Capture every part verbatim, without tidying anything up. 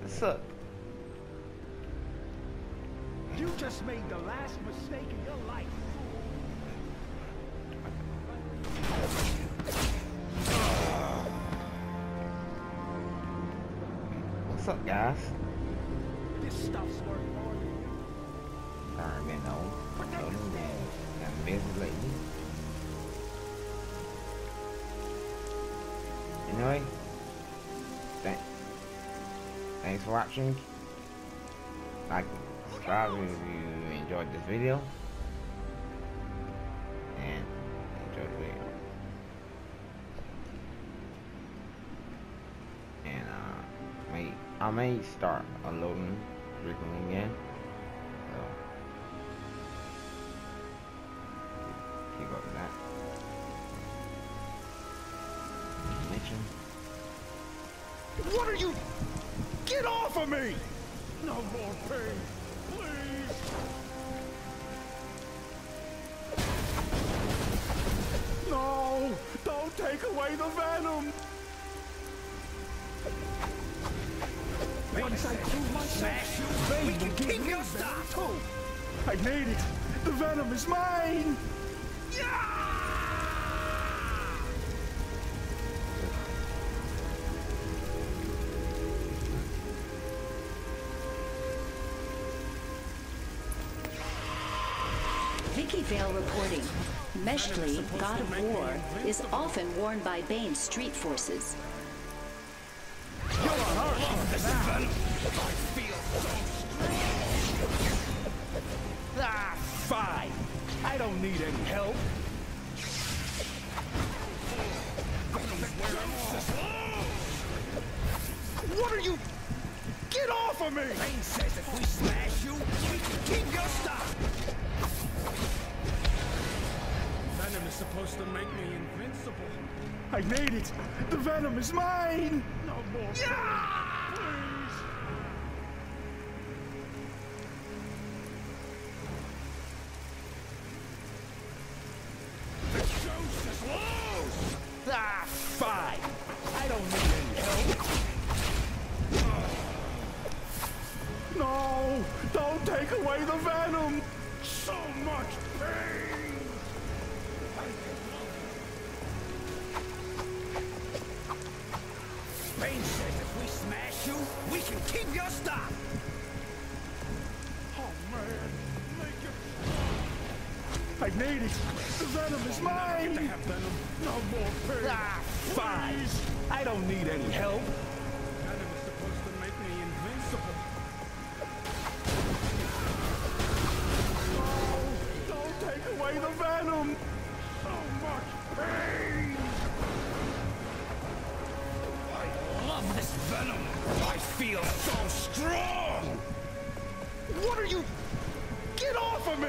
What's up? You just made the last mistake in your life. What's up, guys? This stuff's worth more than you. Alright, man, no. No, no, no. I'm busy lately. Anyway, th thanks for watching. Like, subscribe if you enjoyed this video. And enjoy the video. And, uh, may, I may start uploading frequently again. So, keep up with that. Mention. What are you? Get off of me! No more pain, please! No! Don't take away the venom! Once I prove myself, Bane will give me your stuff too! I need it! The venom is mine! Yeah! Vicky Vale reporting. Meshley, god of war, is often worn by Bane's street forces. You're hurt! This venom! I feel so strong! Ah, fine! I don't need any help! What are you? Get off of me! Bane says if we smash you, we can keep your stuff! Venom is supposed to make me invincible. I need it! The venom is mine! No more. Yeah! Please! The ghost is loose! Ah, fine! I don't need any help! No! Don't take away the venom! So much pain! Bane says if we smash you, we can keep your stuff! Oh man, make it... I need it! The venom is mine! Get to have venom. No more pain! Ah, fine! I don't need any help! Venom is supposed to make me invincible. No! Don't take away the venom! So much pain! I love this venom! I feel so strong! What are you? Get off of me!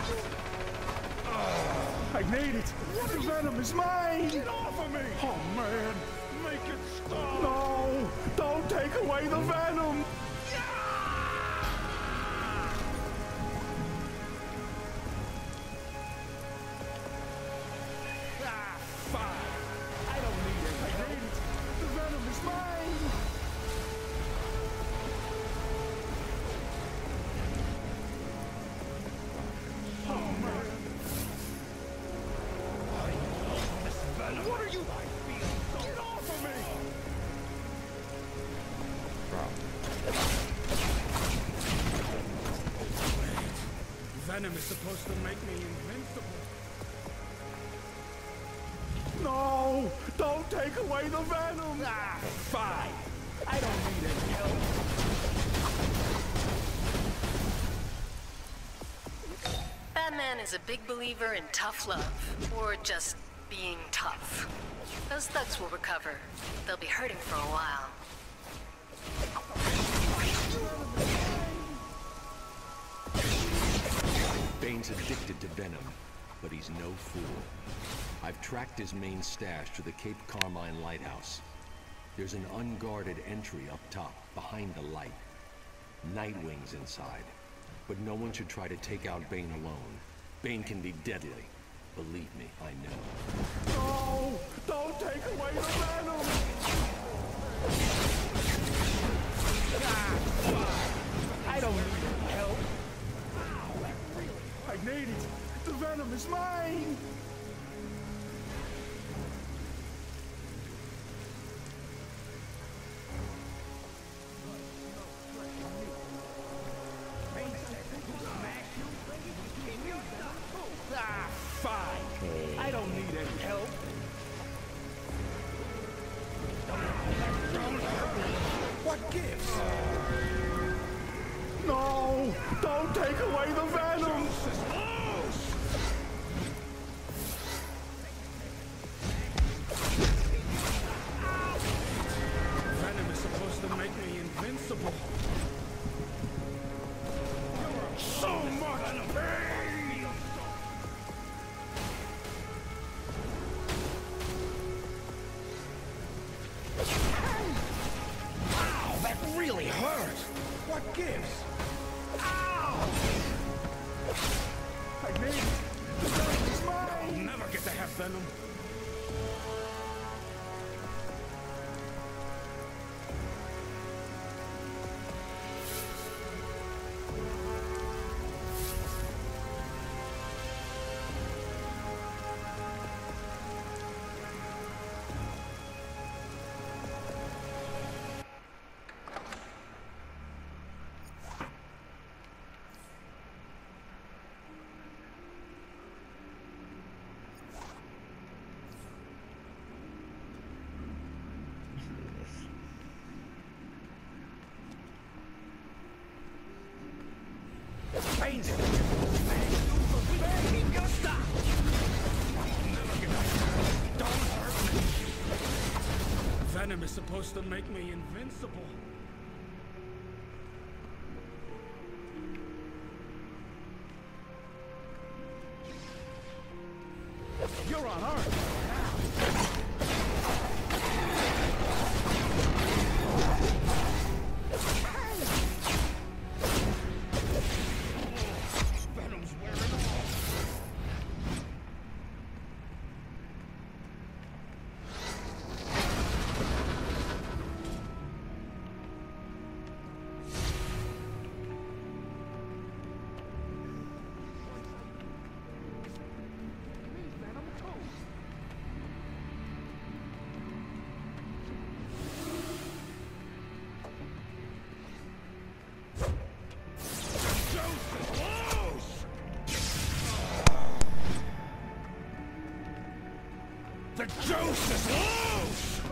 Uh, I need it! The venom is mine! Get off of me! Oh man! Make it stop! No! Don't take away the venom! Ah, fine! I don't need it! I need it! The venom is mine! Oh man! I love this venom! What are you? I feel so... Get off of me! Venom is supposed to make me invincible. No! Don't take away the venom! Ah, fine! I don't need any help! Batman is a big believer in tough love, or just being tough. Those thugs will recover. They'll be hurting for a while. Bane's addicted to venom, but he's no fool. I've tracked his main stash to the Cape Carmine lighthouse. There's an unguarded entry up top, behind the light. Nightwing's inside, but no one should try to take out Bane alone. Bane can be deadly. Believe me, I know. No! Don't take away the venom! Ah! is mine! Ah, fine. Okay. I don't need any help. What gives? No! Don't take away the venom! Venom is supposed to make me invincible. So much pain! Ow, that really hurt! What gives? Ow! I made it! The venom is I'll mine! never get to have venom. Bane's it! Bane, gotta stop! Don't hurt me! Venom is supposed to make me invincible. You're on Earth! Venom's wearing off! The juice is loose!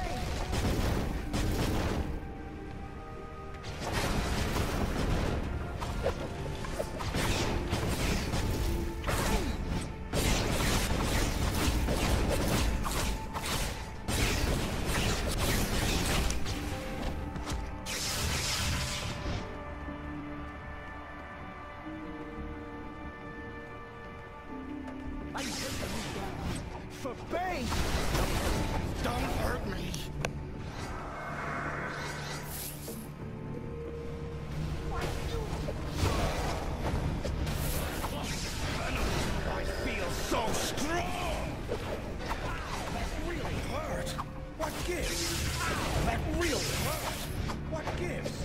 I'm taking you down for Bane! Don't hurt me! I feel so strong! That really hurt! What gives? Ow, that really hurt! What gives?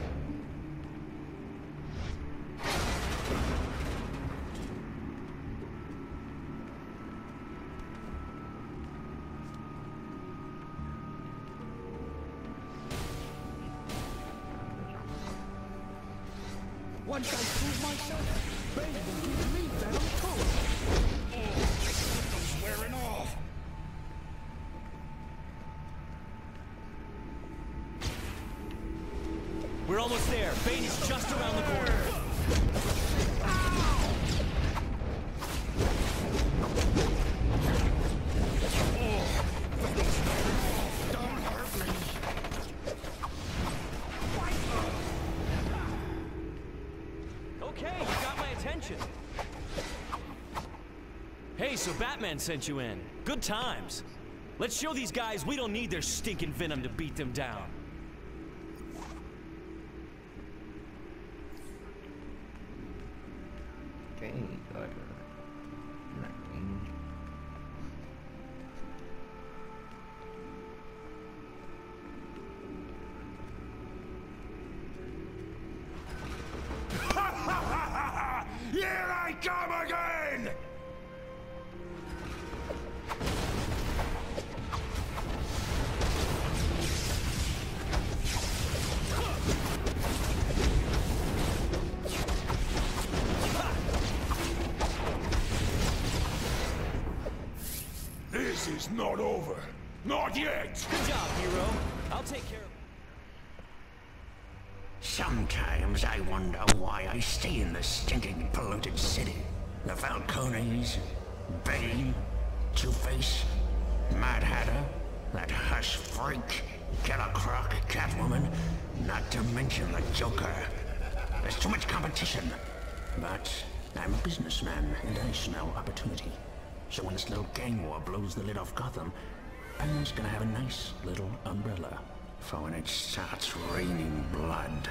Once I prove myself, Bane will give me venom too. Oh, he's wearing off. We're almost there. Bane is just around the corner. Don't hurt me. Okay, you got my attention. Hey, so Batman sent you in. Good times. Let's show these guys we don't need their stinking venom to beat them down. Okay, got her. Nine. Here I come again! not over. Not yet! Good job, hero. I'll take care of... Sometimes I wonder why I stay in this stinking polluted city. The Falcones, Bane, Two-Face, Mad Hatter, that hush freak, Killer Croc, Catwoman, not to mention the Joker. There's too much competition. But I'm a businessman and I smell opportunity. So when this little gang war blows the lid off Gotham, Bane's gonna have a nice little umbrella for when it starts raining blood.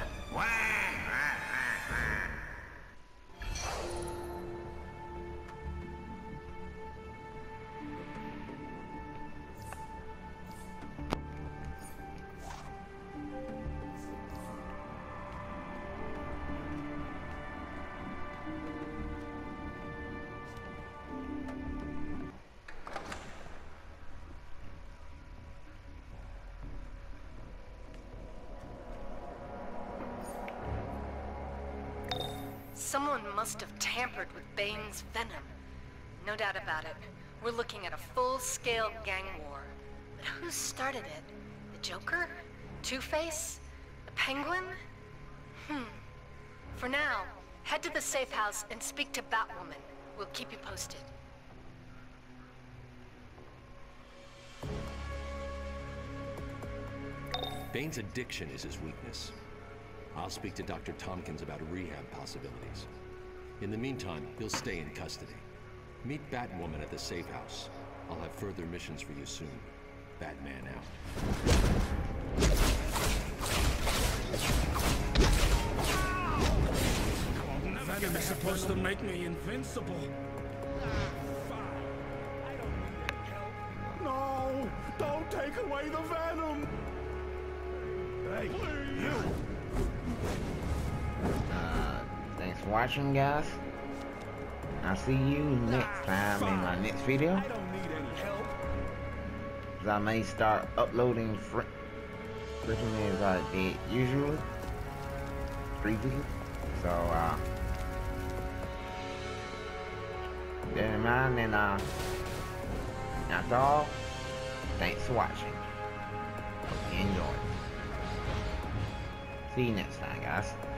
Someone must have tampered with Bane's venom. No doubt about it. We're looking at a full-scale gang war. But who started it? The Joker? Two-Face? The Penguin? Hmm. For now, head to the safe house and speak to Batwoman. We'll keep you posted. Bane's addiction is his weakness. I'll speak to Doctor Tompkins about rehab possibilities. In the meantime, he'll stay in custody. Meet Batwoman at the safe house. I'll have further missions for you soon. Batman out. Venom is supposed to make me invincible. No! Don't take away the venom! Hey, you! Uh, thanks for watching, guys. I'll see you next time in my next video. I don't need any help. I may start uploading fr frequently as I did usually, previously. So, uh, bear in mind, and uh, that's all. Thanks for watching. Hope you enjoyed. See you next time, guys.